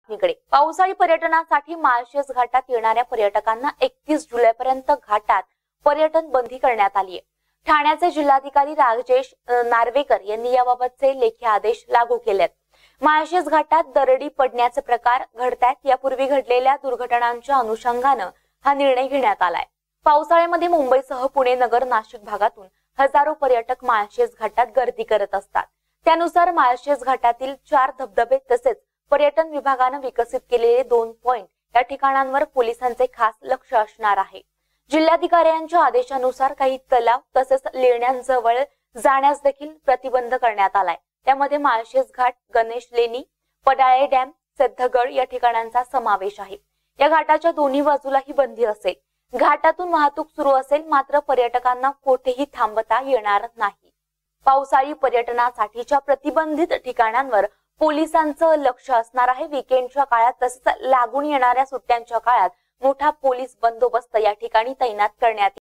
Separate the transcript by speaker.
Speaker 1: बातमीकडे। पावसाळी पर्यटनासाठी माळशेज घाटात येणाऱ्या पर्यटकांना 31 जुलैपर्यंत घाटात पर्यटन बंदी करण्यात आली आहे। ठाण्याचे जिल्हाधिकारी राजेश नार्वेकर यांनी याबाबतचे लेखी आदेश लागू केलेत। माळशेज घाटात दरडी पडण्याचे प्रकार घडतात। यापूर्वी घडलेल्या दुर्घटनांच्या अनुषंगाने हा निर्णय घेण्यात आलाय। पावसाळ्यामध्ये मुंबईसह पुणे, नगर, नाशिक भागातून हजारो पर्यटक माळशेज घाटात गर्दी करत असतात। त्यानुसार माळशेज घाटातील 4 धबधबे तसेच पर्यटन विभागाने विकसित केलेले 2 पॉइंट या ठिकाणांवर पोलिसांचे खास लक्ष असणार आहे। जिल्हाधिकाऱ्यांच्या आदेशानुसार काही तलाव तसेच लेण्यांजवळ जाण्यास देखील प्रतिबंध करण्यात आलाय। त्यामध्ये माळशेज घाट, गणेश लेणी, पडाळे डॅम, सिद्धगड या ठिकाणांचा समावेश आहे। या घाटाच्या दोन्ही बाजूला ही बंदी असेल। घाटातून वाहतूक सुरू असेल, मात्र पर्यटकांना कोठेही थांबता येणार नाही। पावसाळी पर्यटनासाठीच्या प्रतिबंधित ठिकाणांवर पोलिसांचं लक्ष असणार आहे। वीकेंडच्या काळात तसेच लागून येणाऱ्या सुट्ट्यांच्या काळात मोठा पोलीस बंदोबस्त या ठिकाणी तैनात करण्यात